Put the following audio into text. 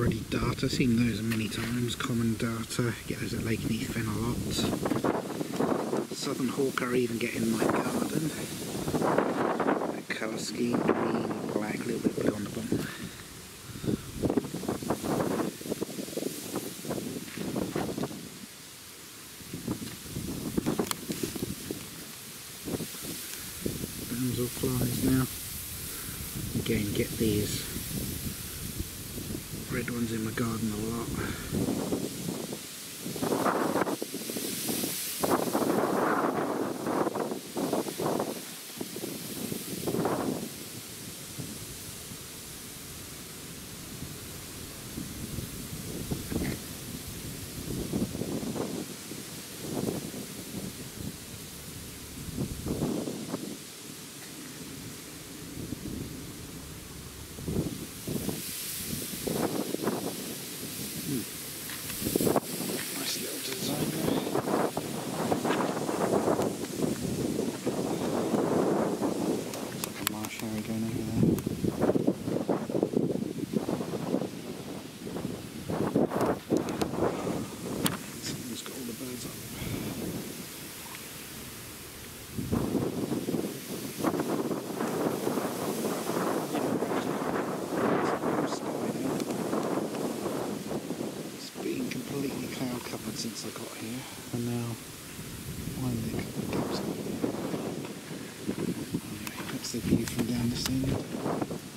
ruddy darter, seen those many times. Common darter, get those at Lake Neathfen a lot. Southern hawk I even get in my garden. That colour scheme, green, black, a little bit blue on the bottom. Damselflies now. Again, get these red ones in my garden a lot. Nice little design there. Looks like a marsh area going over there. Someone's got all the birds up. Completely cloud covered since I got here, and now finally a couple of gaps. Anyway, that's the view from down this end.